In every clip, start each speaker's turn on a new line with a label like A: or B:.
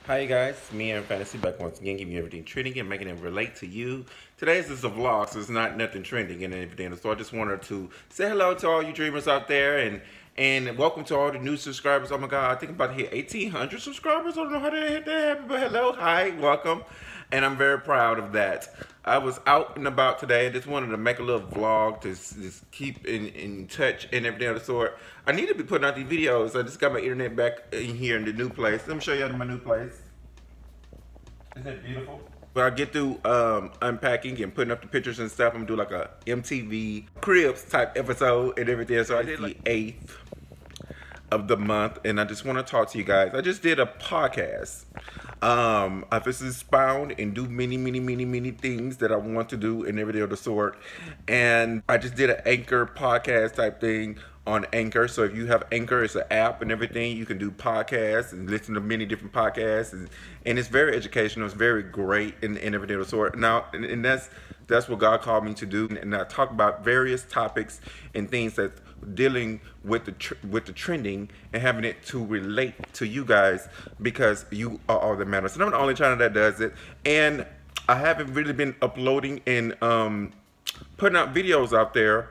A: Hi you guys, me and Fantasy back once again, giving you everything trending and making it relate to you. Today's is a vlog, so it's not nothing trending and everything. So I just wanted to say hello to all you dreamers out there and welcome to all the new subscribers. Oh my god, I think I'm about to hit 1,800 subscribers. I don't know how that happened, but hello, hi, welcome. And I'm very proud of that. I was out and about today. I just wanted to make a little vlog to just keep in touch and everything of the sort. I need to be putting out these videos. I just got my internet back in here in the new place. Let me show you my new place. Isn't that beautiful? When I get through unpacking and putting up the pictures and stuff, I'm gonna do like a MTV Cribs type episode and everything. So I did like 8th of the month, and I just want to talk to you guys. I just did a podcast. I just expound and do many things that I want to do and everything of the sort. And I just did an Anchor podcast type thing on Anchor. So if you have Anchor, it's an app and everything. You can do podcasts and listen to many different podcasts, and it's very educational. It's very great and everything of the sort. Now, and that's what God called me to do. And I talk about various topics and things that dealing with the trending and having it to relate to you guys, because you are all that matters. And I'm the only channel that does it, and I haven't really been uploading and putting out videos out there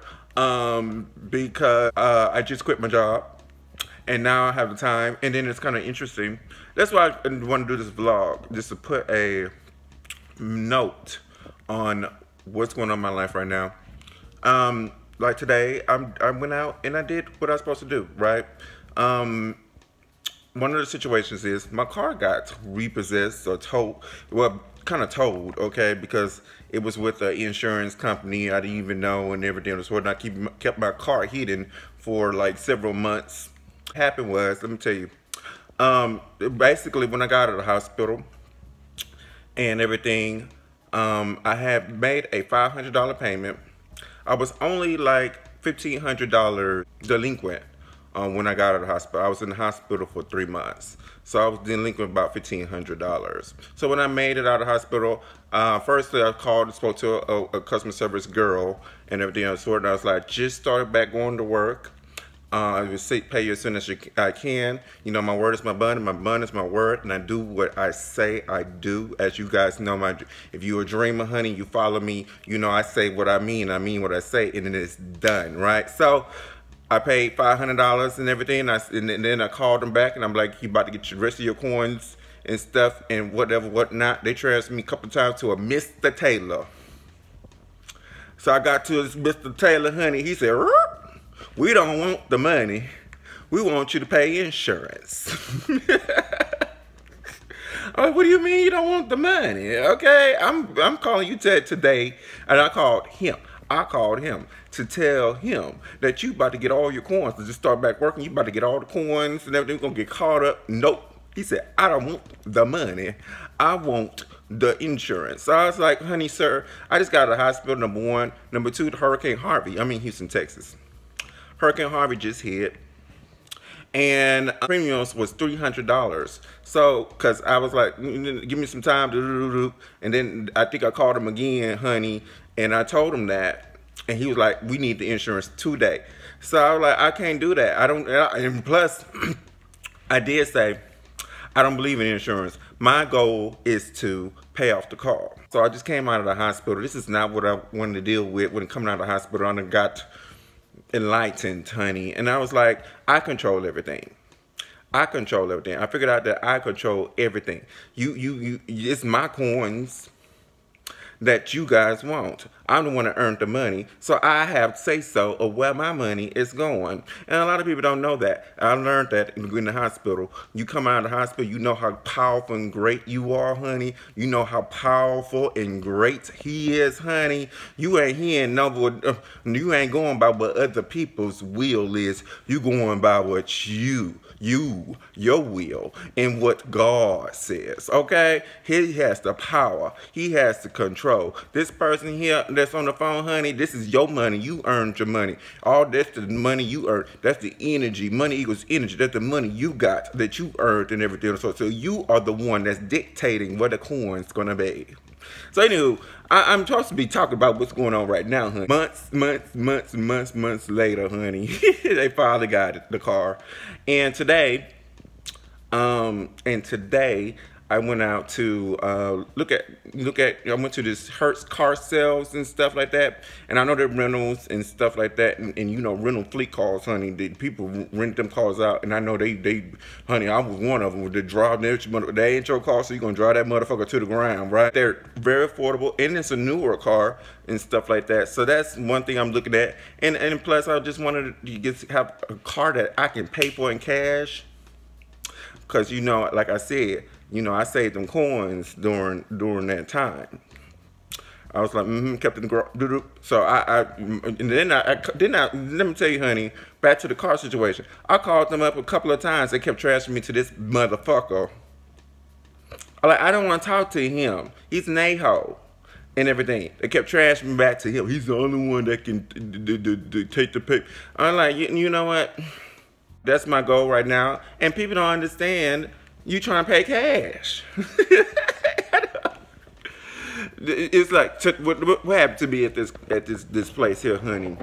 A: because I just quit my job and now I have the time, and then it's kind of interesting. That's why I want to do this vlog, just to put a note on what's going on in my life right now. Like today, I went out and I did what I was supposed to do, right? One of the situations is my car got repossessed or towed, well, kind of towed, okay, because it was with an insurance company I didn't even know and everything. So I kept my car hidden for like several months. What happened was, let me tell you, basically when I got out of the hospital and everything, I had made a $500 payment. I was only like $1,500 delinquent when I got out of the hospital. I was in the hospital for 3 months. So I was delinquent about $1,500. So when I made it out of the hospital, firstly I called and spoke to a customer service girl and everything else. And I was like, just started back going to work. I will pay you as soon as I can. You know, my word is my bond, and my bond is my word, and I do what I say I do. As you guys know, if you're a dreamer, honey, you follow me, you know I say what I mean what I say, and then it's done, right? So I paid $500 and everything, and then I called them back, and I'm like, you about to get the rest of your coins and stuff and whatnot. They transferred me a couple times to a Mr. Taylor. So I got to this Mr. Taylor, honey. He said, we don't want the money. We want you to pay insurance. I'm like, what do you mean you don't want the money? Okay, I'm calling you today, and I called him. I called him to tell him that you about to get all your coins to just start back working. You about to get all the coins and everything. You're gonna get caught up. Nope. He said, I don't want the money. I want the insurance. So I was like, honey, sir, I just got out of the hospital, number one. Number two, the Hurricane Harvey. I'm in Houston, Texas. Hurricane Harvey just hit, and premiums was $300. So, cause I was like, give me some time, and then I think I called him again, honey, and I told him that, and he was like, we need the insurance today. So I was like, I can't do that. I don't, and plus, I did say, I don't believe in insurance. My goal is to pay off the car. So I just came out of the hospital. This is not what I wanted to deal with when coming out of the hospital. I got enlightened, honey, and I was like, I control everything. I control everything. I figured out that I control everything. It's my coins that you guys want. I'm the one that earned the money, so I have say-so of where my money is going. And a lot of people don't know that. I learned that in the hospital. You come out of the hospital, you know how powerful and great you are, honey. You know how powerful and great he is, honey. You ain't hearing you ain't going by what other people's will is. You going by what your will, and what God says, okay? He has the power. He has the control. This person here that's on the phone, honey, this is your money. You earned your money. All that's the money you earned. That's the energy. Money equals energy. That's the money you got that you earned and everything. So you are the one that's dictating what the coin's gonna be. So anywho, I'm supposed to be talking about what's going on right now, honey. Months later, honey, they finally got the car. And today, I went out to look at. I went to this Hertz car sales and stuff like that, and I know they're rentals and stuff like that, and you know, rental fleet cars, honey. The people rent them cars out, and I know they, honey, I was one of them with the drive. They ain't your car, so you gonna drive that motherfucker to the ground, right? They're very affordable, and it's a newer car and stuff like that. So that's one thing I'm looking at, and plus I just wanted to have a car that I can pay for in cash. Cause you know, like I said, you know, I saved them coins during that time. I was like, kept in the garage. So and then let me tell you, honey, back to the car situation. I called them up a couple of times. They kept trashing me to this motherfucker. I don't want to talk to him. He's an a-hole and everything. They kept trashing me back to him. He's the only one that can take the pay. I'm like, you know what? That's my goal right now. And people don't understand you trying to pay cash. It's like, what happened to me at this place here, honey?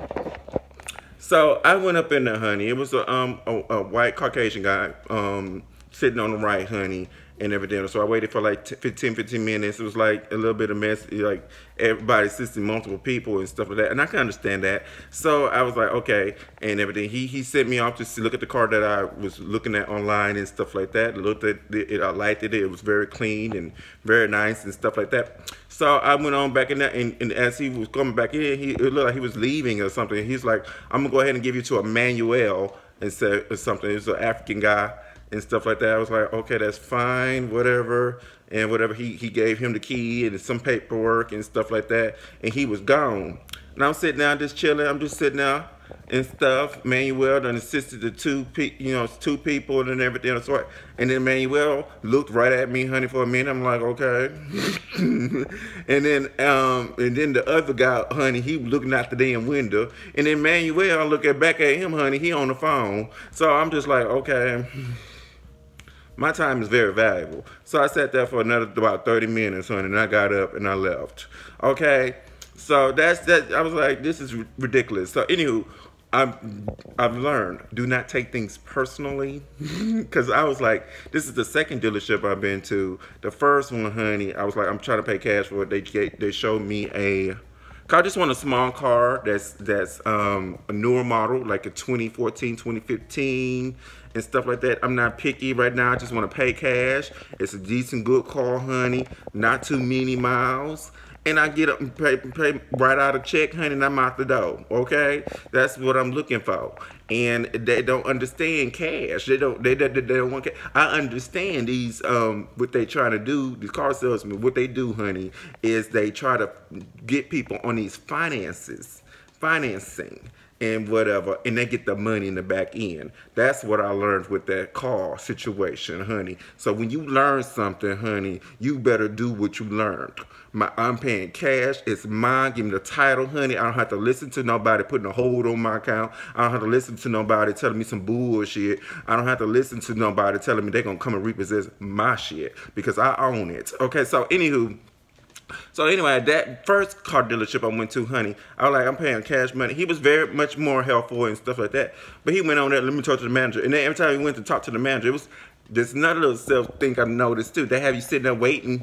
A: So I went up in there, honey. It was a white Caucasian guy sitting on the right, honey, and everything. So I waited for like 15 minutes. It was like a little bit of mess, like everybody assisting multiple people and stuff like that. And I can understand that. So I was like, okay, and everything. He sent me off to look at the car that I was looking at online and stuff like that. Looked at it, I liked it. It was very clean and very nice and stuff like that. So I went on back in there, and as he was coming back in, it looked like he was leaving or something. He's like, I'm gonna go ahead and give you to Emmanuel and say or something. It was an African guy and stuff like that. I was like, okay, that's fine, whatever. And whatever, he gave him the key and some paperwork and stuff like that, and he was gone. And I'm sitting down just chilling. I'm just sitting there and stuff. Manuel done assisted the two people and everything of sort. And then Manuel looked right at me, honey, for a minute. I'm like, okay. and then the other guy, honey, he was looking out the damn window. And then Manuel looking back at him, honey, he on the phone. So I'm just like, okay. My time is very valuable. So I sat there for another about 30 minutes, honey, and I got up and I left. Okay? So that's that. I was like, this is ridiculous. So anywho, I've learned, do not take things personally. Because I was like, this is the second dealership I've been to. The first one, honey, I was like, I'm trying to pay cash for it. They showed me I just want a small car that's a newer model, like a 2014, 2015, and stuff like that. I'm not picky right now. I just want to pay cash. It's a decent, good car, honey. Not too many miles. And I get up and pay right out a check, honey, and I'm out the door, okay? That's what I'm looking for. And they don't understand cash. They don't want cash. I understand these, what they trying to do, these car salesmen, what they do, honey, is they try to get people on these financing and whatever, and they get the money in the back end. That's what I learned with that car situation, honey. So when you learn something, honey, you better do what you learned. I'm paying cash. It's mine. Give me the title, honey. I don't have to listen to nobody putting a hold on my account. I don't have to listen to nobody telling me some bullshit. I don't have to listen to nobody telling me they're going to come and repossess my shit because I own it. Okay, so anywho, so anyway, that first car dealership I went to, honey, I was like, I'm paying cash money. He was very much more helpful and stuff like that. But he went on there, let me talk to the manager. And then every time he went to talk to the manager, it was this another little self thing I noticed too. They have you sitting there waiting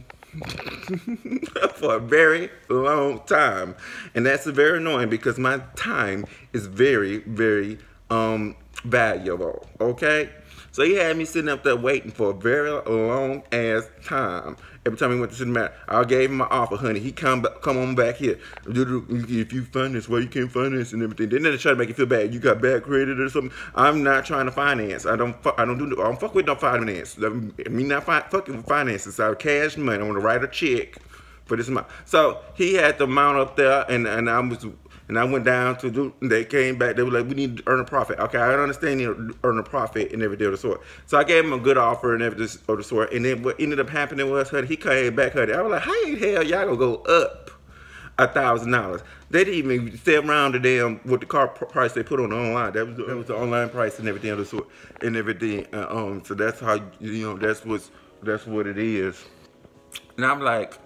A: for a very long time. And that's very annoying because my time is very, very valuable, okay? So he had me sitting up there waiting for a very long ass time. Every time he went to the mat, I gave him my offer, honey. He come on back here. If you finance, why you can't finance and everything? Then they try to make you feel bad. You got bad credit or something. I'm not trying to finance. I don't fuck with no finance. Me not fucking with finances. I have cash money. I want to write a check for this amount. So he had the amount up there, and I went down to do, they came back, they were like, we need to earn a profit. Okay, I understand you need to earn a profit and everything of the sort. So I gave him a good offer and everything of the sort. And then what ended up happening was, honey, he came back, honey. I was like, how the hell y'all gonna go up $1,000? They didn't even stay around the damn, what the car price they put on the online. That was the online price and everything of the sort and everything. So that's how, you know, that's what it is. And I'm like,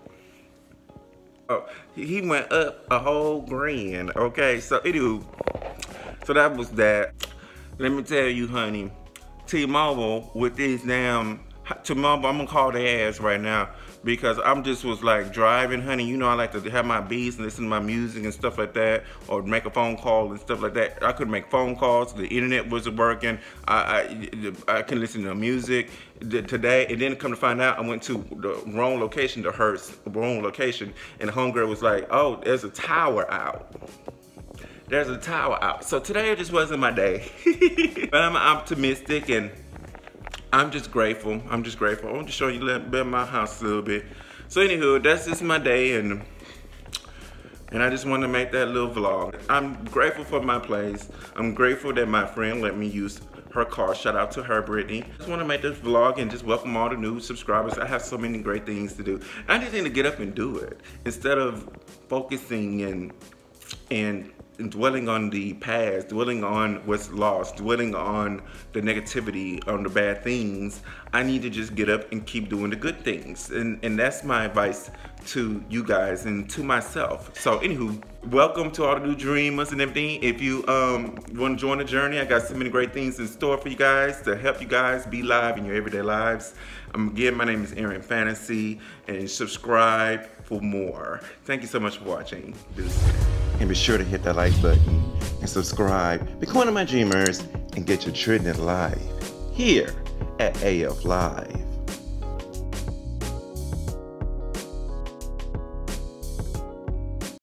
A: oh, he went up a whole grand, okay? So anywho, so that was that. Let me tell you, honey, T-Mobile with these damn to mom, I'm gonna call their ass right now because I'm just was like driving, honey. You know I like to have my beats and listen to my music and stuff like that, or make a phone call and stuff like that. I couldn't make phone calls. The internet wasn't working. I can listen to music today, and then come to find out I went to the wrong location, the wrong location, and the homegirl was like, "Oh, there's a tower out." There's a tower out. So today just wasn't my day. But I'm optimistic and I'm just grateful. I'm just grateful. I want to show you a little bit of my house a little bit. So anywho, that's just my day and I just want to make that little vlog. I'm grateful for my place. I'm grateful that my friend let me use her car. Shout out to her, Brittany. I just want to make this vlog and just welcome all the new subscribers. I have so many great things to do. I just need to get up and do it instead of focusing and dwelling on the past, dwelling on what's lost, dwelling on the negativity, on the bad things. I need to just get up and keep doing the good things. And that's my advice to you guys and to myself. So anywho, welcome to all the new dreamers and everything. If you want to join the journey, I got so many great things in store for you guys to help you guys be live in your everyday lives. Again, my name is Aaron Fantasy, and subscribe for more. Thank you so much for watching. And be sure to hit that like button and subscribe. Become one of my dreamers and get your trending live here at AF Live.